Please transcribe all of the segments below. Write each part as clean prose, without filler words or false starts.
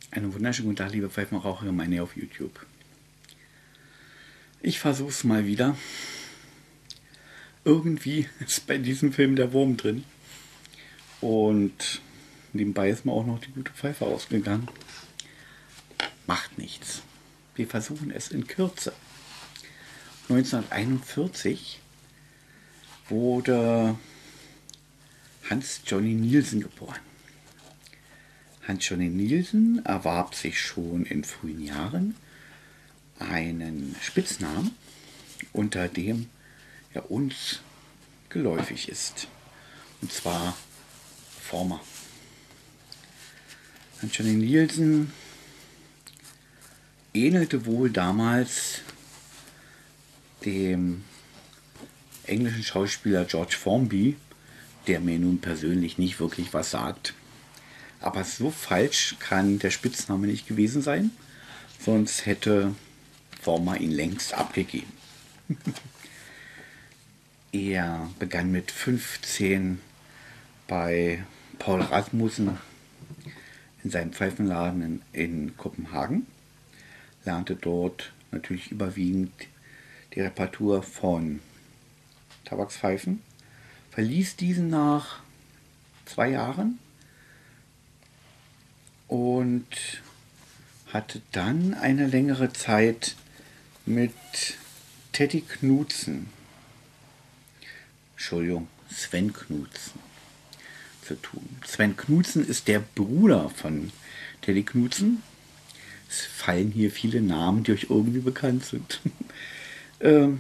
Einen wunderschönen guten Tag, liebe Pfeifenraucher-Gemeinde auf YouTube. Ich versuche es mal wieder. Irgendwie ist bei diesem Film der Wurm drin. Und nebenbei ist mir auch noch die gute Pfeife ausgegangen. Macht nichts. Wir versuchen es in Kürze. 1941 wurde Hans Johnny Nielsen geboren. Hans Johnny Nielsen erwarb sich schon in frühen Jahren einen Spitznamen, unter dem er uns geläufig ist. Und zwar Former. Hans Johnny Nielsen ähnelte wohl damals dem englischen Schauspieler George Formby, der mir nun persönlich nicht wirklich was sagt. Aber so falsch kann der Spitzname nicht gewesen sein, sonst hätte Former ihn längst abgegeben. Er begann mit 15 bei Paul Rasmussen in seinem Pfeifenladen in Kopenhagen, lernte dort natürlich überwiegend die Reparatur von Tabakspfeifen, verließ diesen nach 2 Jahren und hatte dann eine längere Zeit mit Teddy Knudsen, Sven Knudsen zu tun. Sven Knudsen ist der Bruder von Teddy Knudsen. Es fallen hier viele Namen, die euch irgendwie bekannt sind. Für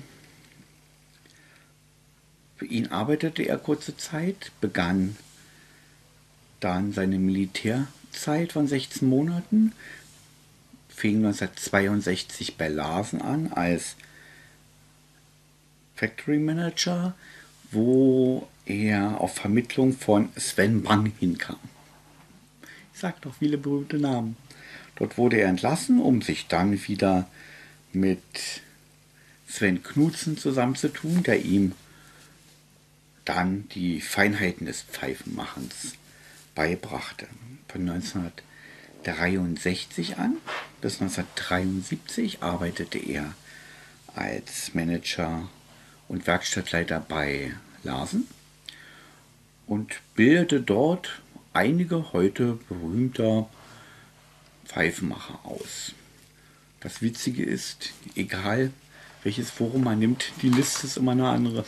ihn arbeitete er kurze Zeit, begann dann seine Militärzeit von 16 Monaten, fing 1962 bei Larsen an als Factory Manager, wo er auf Vermittlung von Sven Bang hinkam. Ich sage doch viele berühmte Namen. Dort wurde er entlassen, um sich dann wieder mit Sven Knudsen zusammenzutun, der ihm dann die Feinheiten des Pfeifenmachens beibrachte. Von 1963 an bis 1973 arbeitete er als Manager und Werkstattleiter bei Larsen und bildete dort einige heute berühmter Pfeifenmacher aus. Das Witzige ist, egal welches Forum man nimmt, die Liste ist immer eine andere.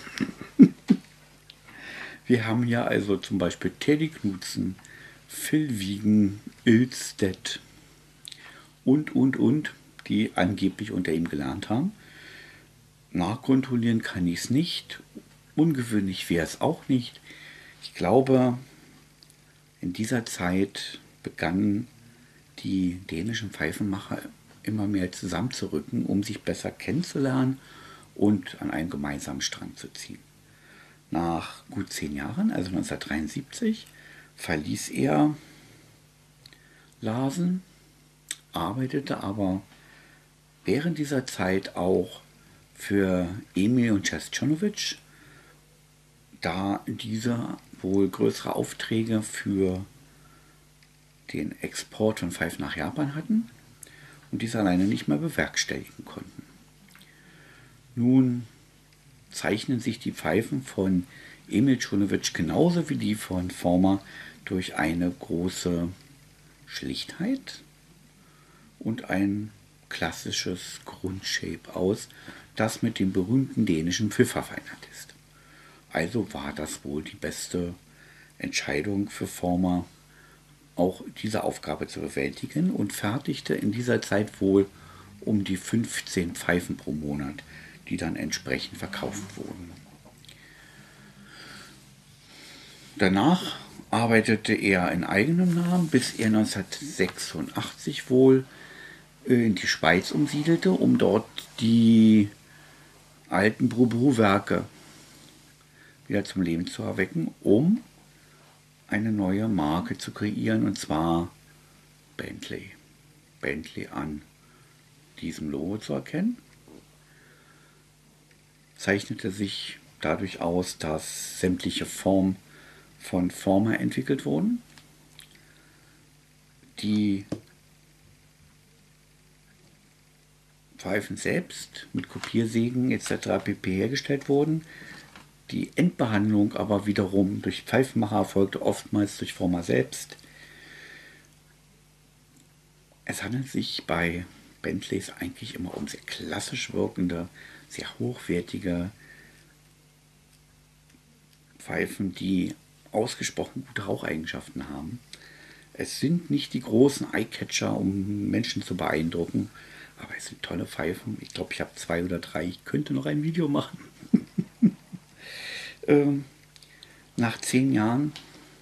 Wir haben hier also zum Beispiel Teddy Knudsen, Phil Wiegen, Ilstedt und, die angeblich unter ihm gelernt haben. Nachkontrollieren kann ich es nicht. Ungewöhnlich wäre es auch nicht. Ich glaube, in dieser Zeit begannen die dänischen Pfeifenmacher immer mehr zusammenzurücken, um sich besser kennenzulernen und an einen gemeinsamen Strang zu ziehen. Nach gut 10 Jahren, also 1973, verließ er Larsen, arbeitete aber während dieser Zeit auch für Emil und Čestčonovič, da diese wohl größere Aufträge für den Export von Pfeifen nach Japan hatten und dies alleine nicht mehr bewerkstelligen konnten. Nun zeichnen sich die Pfeifen von Emil Čonovič genauso wie die von Former durch eine große Schlichtheit und ein klassisches Grundshape aus, das mit dem berühmten dänischen Pfiff verfeinert ist. Also war das wohl die beste Entscheidung für Former, auch diese Aufgabe zu bewältigen, und fertigte in dieser Zeit wohl um die 15 Pfeifen pro Monat, die dann entsprechend verkauft wurden. Danach arbeitete er in eigenem Namen, bis er 1986 wohl in die Schweiz umsiedelte, um dort die alten Brou-Brou-Werke wieder zum Leben zu erwecken, um eine neue Marke zu kreieren, und zwar Bentley. Bentley an diesem Logo zu erkennen. Zeichnete sich dadurch aus, dass sämtliche Formen von Former entwickelt wurden, die Pfeifen selbst mit Kopiersägen etc. pp. Hergestellt wurden. Die Endbehandlung aber wiederum durch Pfeifenmacher erfolgte oftmals durch Former selbst. Es handelt sich bei Bentleys eigentlich immer um sehr klassisch wirkende, sehr hochwertige Pfeifen, die ausgesprochen gute Raucheigenschaften haben. Es sind nicht die großen Eyecatcher, um Menschen zu beeindrucken, aber es sind tolle Pfeifen. Ich glaube, ich habe 2 oder 3. Ich könnte noch ein Video machen. Nach 10 Jahren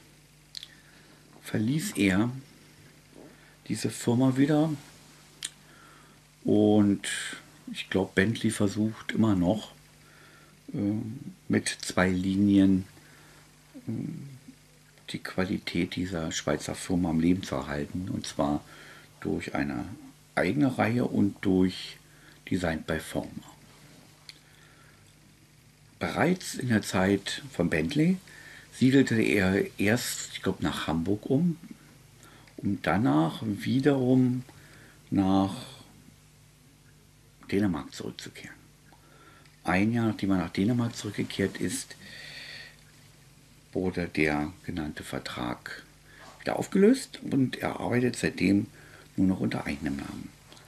verließ er diese Firma wieder und ich glaube, Bentley versucht immer noch mit 2 Linien die Qualität dieser Schweizer Firma am Leben zu erhalten, und zwar durch eine eigene Reihe und durch Designed by Former. Bereits in der Zeit von Bentley siedelte er erst, ich glaube, nach Hamburg um danach wiederum nach Dänemark zurückzukehren. Ein Jahr nachdem er nach Dänemark zurückgekehrt ist, wurde der genannte Vertrag wieder aufgelöst und er arbeitet seitdem nur noch unter eigenem Namen.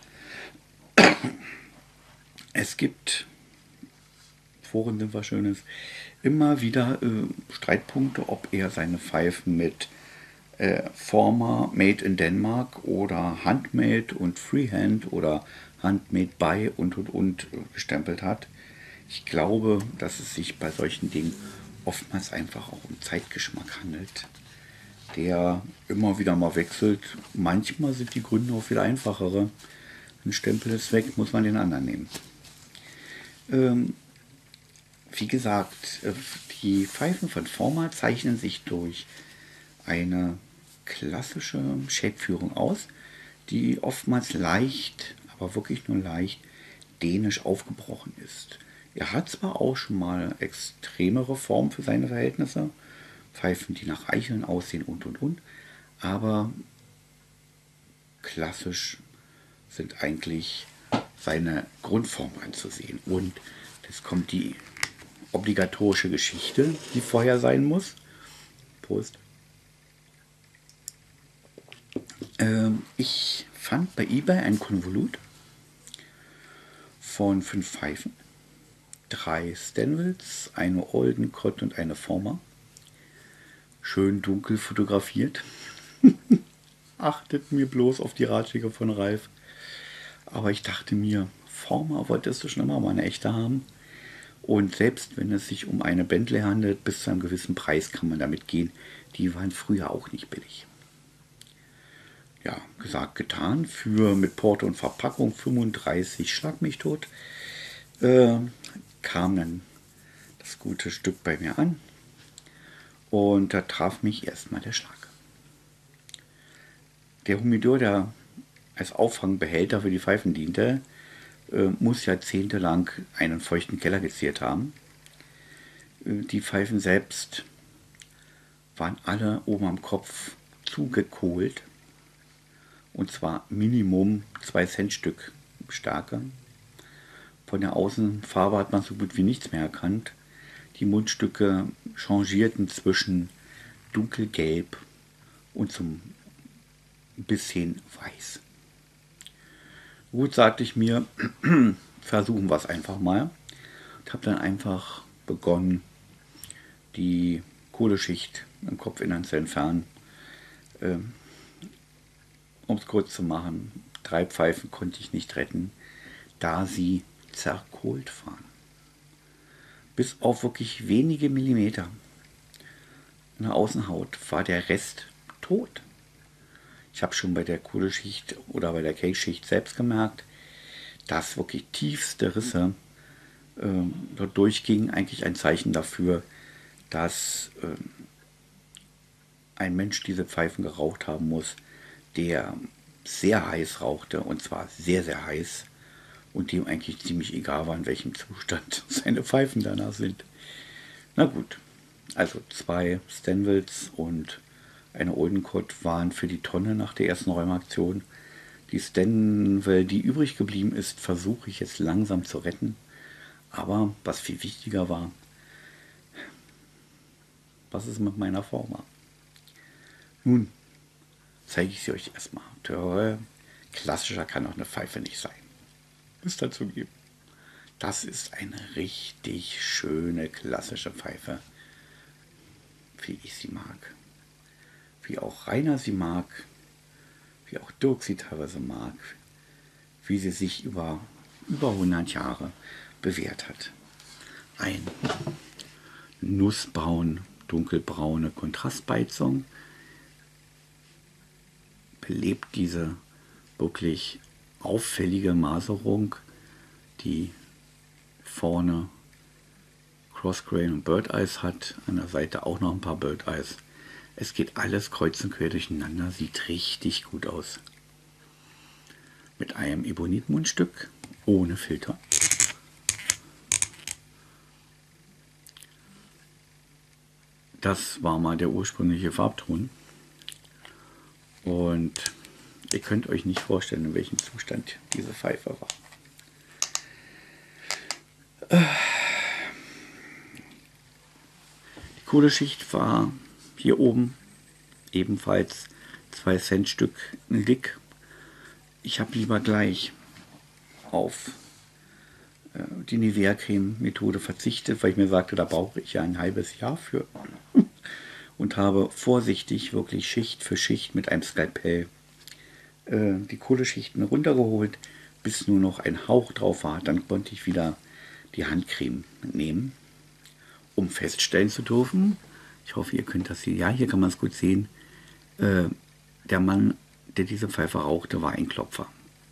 Es gibt, Foren sind was Schönes, immer wieder Streitpunkte, ob er seine Pfeifen mit Former Made in Denmark oder Handmade und Freehand oder Handmade by und gestempelt hat. Ich glaube, dass es sich bei solchen Dingen oftmals einfach auch um Zeitgeschmack handelt, der immer wieder mal wechselt. Manchmal sind die Gründe auch wieder einfachere. Ein Stempel ist weg, muss man den anderen nehmen. Wie gesagt, die Pfeifen von Former zeichnen sich durch eine klassische Shapeführung aus, die oftmals leicht, aber wirklich nur leicht, dänisch aufgebrochen ist. Er hat zwar auch schon mal extremere Formen für seine Verhältnisse, Pfeifen, die nach Eicheln aussehen und, aber klassisch sind eigentlich seine Grundformen anzusehen. Und jetzt kommt die obligatorische Geschichte, die vorher sein muss. Prost. Ich fand bei eBay ein Konvolut von 5 Pfeifen, 3 Stanvilles, eine Oldencott und eine Former. Schön dunkel fotografiert. Achtet mir bloß auf die Ratschläge von Ralf. Aber ich dachte mir, Former wolltest du schon immer mal eine echte haben. Und selbst wenn es sich um eine Bentley handelt, bis zu einem gewissen Preis kann man damit gehen. Die waren früher auch nicht billig. Ja, gesagt, getan. Für mit Porto und Verpackung 35 Schlag mich tot. Kam dann das gute Stück bei mir an. Und da traf mich erstmal der Schlag. Der Humidor, der als Auffangbehälter für die Pfeifen diente, muss jahrzehntelang einen feuchten Keller geziert haben. Die Pfeifen selbst waren alle oben am Kopf zugekohlt. Und zwar Minimum 2 Cent Stück Stärke. Von der Außenfarbe hat man so gut wie nichts mehr erkannt. Die Mundstücke changierten zwischen dunkelgelb und zum bisschen weiß. Gut, sagte ich mir, versuchen wir es einfach mal. Ich habe dann einfach begonnen, die Kohleschicht im Kopfinnern zu entfernen. Um es kurz zu machen, 3 Pfeifen konnte ich nicht retten, da sie zerkohlt waren. Bis auf wirklich wenige Millimeter in der Außenhaut war der Rest tot. Ich habe schon bei der Kohleschicht oder bei der Cake-Schicht selbst gemerkt, dass wirklich tiefste Risse dort durchgingen. Eigentlich ein Zeichen dafür, dass ein Mensch diese Pfeifen geraucht haben muss, der sehr heiß rauchte, und zwar sehr, sehr heiß, und dem eigentlich ziemlich egal war, in welchem Zustand seine Pfeifen danach sind. Na gut, also 2 Stanvilles und eine Oldencott waren für die Tonne nach der ersten Räumaktion. Die Stanwell, die übrig geblieben ist, versuche ich jetzt langsam zu retten. Aber was viel wichtiger war, was ist mit meiner Forma? Nun zeige ich sie euch erstmal. Klassischer kann auch eine Pfeife nicht sein. Ist dazu geben. Das ist eine richtig schöne klassische Pfeife, wie ich sie mag. Wie auch Rainer sie mag, wie auch Dirk sie teilweise mag, wie sie sich über 100 Jahre bewährt hat. Ein nussbraun, dunkelbraune Kontrastbeizung belebt diese wirklich auffällige Maserung, die vorne Crossgrain und Bird Eyes hat, an der Seite auch noch ein paar Bird Eyes. Es geht alles kreuz und quer durcheinander, sieht richtig gut aus. Mit einem Ebonit-Mundstück, ohne Filter. Das war mal der ursprüngliche Farbton. Und ihr könnt euch nicht vorstellen, in welchem Zustand diese Pfeife war. Die Kohleschicht war hier oben ebenfalls 2 Cent Stück dick. Ich habe lieber gleich auf die Nivea Creme Methode verzichtet, weil ich mir sagte, da brauche ich ja ein halbes Jahr für. Und habe vorsichtig wirklich Schicht für Schicht mit einem Skalpell die Kohleschichten runtergeholt, bis nur noch ein Hauch drauf war. Dann konnte ich wieder die Handcreme nehmen, um feststellen zu dürfen. Ich hoffe, ihr könnt das sehen. Ja, hier kann man es gut sehen. Der Mann, der diese Pfeife rauchte, war ein Klopfer.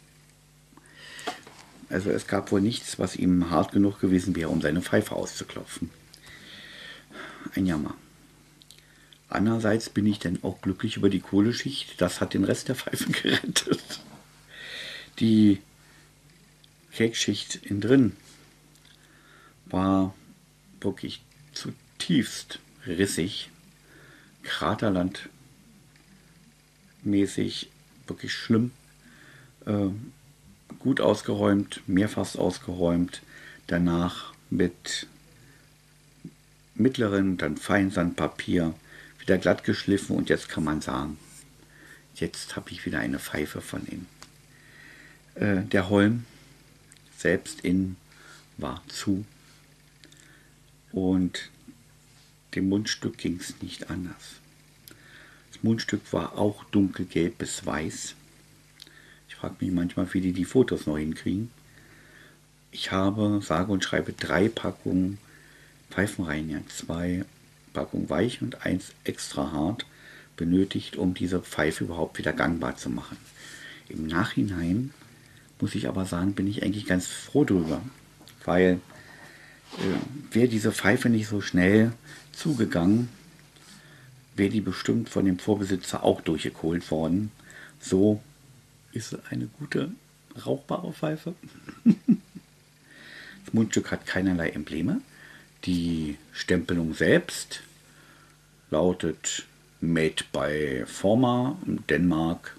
Also es gab wohl nichts, was ihm hart genug gewesen wäre, um seine Pfeife auszuklopfen. Ein Jammer. Andererseits bin ich dann auch glücklich über die Kohleschicht. Das hat den Rest der Pfeife gerettet. Die Cakeschicht innen drin war wirklich zutiefst rissig, Kraterland-mäßig, wirklich schlimm. Gut ausgeräumt, mehrfach ausgeräumt. Danach mit mittlerem, dann Feinsandpapier wieder glatt geschliffen und jetzt kann man sagen, jetzt habe ich wieder eine Pfeife von ihm. Der Holm selbst innen war zu und dem Mundstück ging es nicht anders. Das Mundstück war auch dunkelgelb bis weiß. Ich frage mich manchmal, wie die Fotos noch hinkriegen. Ich habe, sage und schreibe, 3 Packungen Pfeifenreiniger, 2 Packungen weich und 1 extra hart benötigt, um diese Pfeife überhaupt wieder gangbar zu machen. Im Nachhinein muss ich aber sagen, bin ich eigentlich ganz froh drüber, weil wäre diese Pfeife nicht so schnell zugegangen, wäre die bestimmt von dem Vorbesitzer auch durchgekohlt worden. So ist eine gute rauchbare Pfeife. Das Mundstück hat keinerlei Embleme. Die Stempelung selbst lautet Made by Forma, Dänemark.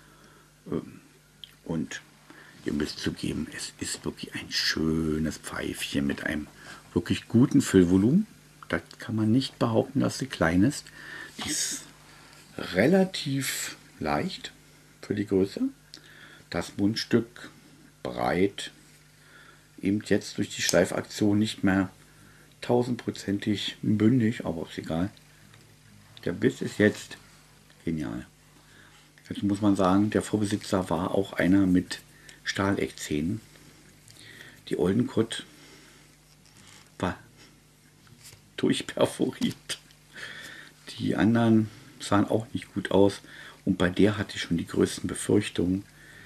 Und ihr müsst zugeben, es ist wirklich ein schönes Pfeifchen mit einem wirklich guten Füllvolumen. Das kann man nicht behaupten, dass sie klein ist. Die ist relativ leicht für die Größe. Das Mundstück breit, eben jetzt durch die Schleifaktion nicht mehr 1000%ig bündig, aber ist egal. Der Biss ist jetzt genial. Jetzt muss man sagen, der Vorbesitzer war auch einer mit Stahleckzähnen. Die Oldenkott war durchperforiert. Die anderen sahen auch nicht gut aus. Und bei der hatte ich schon die größten Befürchtungen,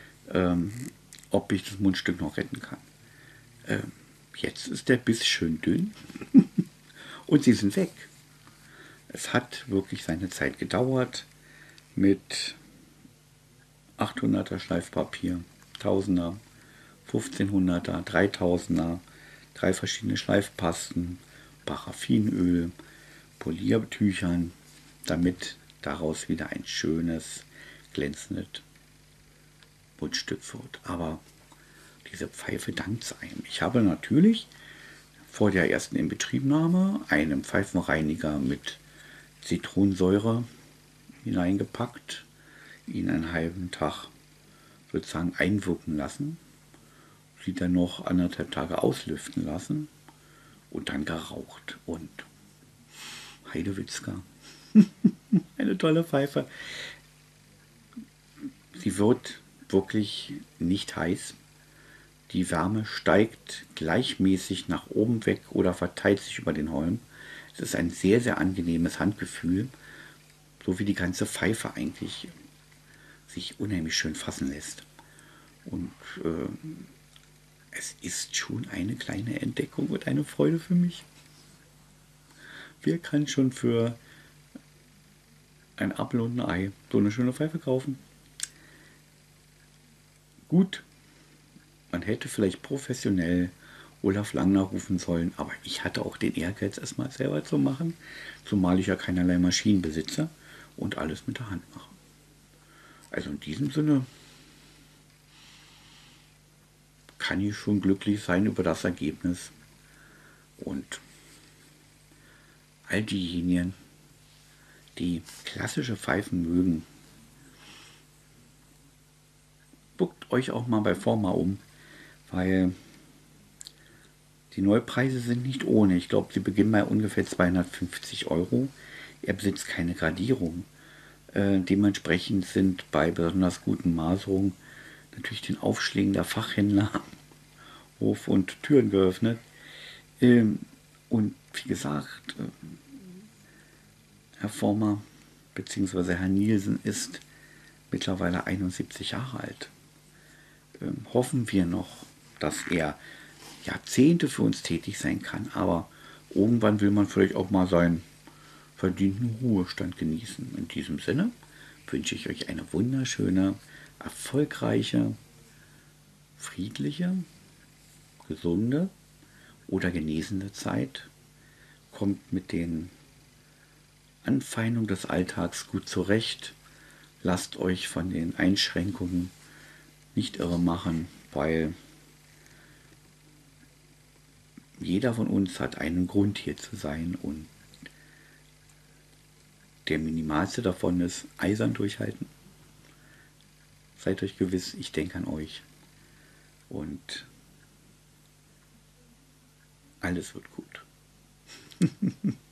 ob ich das Mundstück noch retten kann. Jetzt ist der Biss schön dünn und sie sind weg. Es hat wirklich seine Zeit gedauert mit 800er Schleifpapier, 1000er, 1500er, 3000er, 3 verschiedene Schleifpasten, Paraffinöl, Poliertüchern, damit daraus wieder ein schönes, glänzendes Mundstück wird. Aber diese Pfeife dankt einem. Ich habe natürlich vor der ersten Inbetriebnahme einen Pfeifenreiniger mit Zitronensäure hineingepackt, ihn einen halben Tag sozusagen einwirken lassen, sie dann noch 1,5 Tage auslüften lassen und dann geraucht. Und Heidewitzka, eine tolle Pfeife. Sie wird wirklich nicht heiß. Die Wärme steigt gleichmäßig nach oben weg oder verteilt sich über den Holm. Es ist ein sehr, sehr angenehmes Handgefühl, so wie die ganze Pfeife eigentlich sich unheimlich schön fassen lässt. Und es ist schon eine kleine Entdeckung und eine Freude für mich. Wer kann schon für ein Apfel und ein Ei so eine schöne Pfeife kaufen? Gut, man hätte vielleicht professionell Olaf Langner rufen sollen, aber ich hatte auch den Ehrgeiz, es mal selber zu machen, zumal ich ja keinerlei Maschinen besitze und alles mit der Hand mache. Also in diesem Sinne kann ich schon glücklich sein über das Ergebnis. Und all diejenigen, die klassische Pfeifen mögen, guckt euch auch mal bei Forma um, weil die Neupreise sind nicht ohne. Ich glaube, sie beginnen bei ungefähr 250 Euro. Er besitzt keine Gradierung. Dementsprechend sind bei besonders guten Maserungen natürlich den Aufschlägen der Fachhändler Hof und Türen geöffnet. Und wie gesagt, Herr Former bzw. Herr Nielsen ist mittlerweile 71 Jahre alt. Hoffen wir noch, dass er Jahrzehnte für uns tätig sein kann, aber irgendwann will man vielleicht auch mal seinen verdienten Ruhestand genießen. In diesem Sinne wünsche ich euch eine wunderschöne, erfolgreiche, friedliche, gesunde oder genesende Zeit. Kommt mit den Anfeindungen des Alltags gut zurecht. Lasst euch von den Einschränkungen nicht irre machen, weil jeder von uns hat einen Grund hier zu sein und der minimalste davon ist eisern durchhalten. Seid euch gewiss, ich denke an euch und alles wird gut.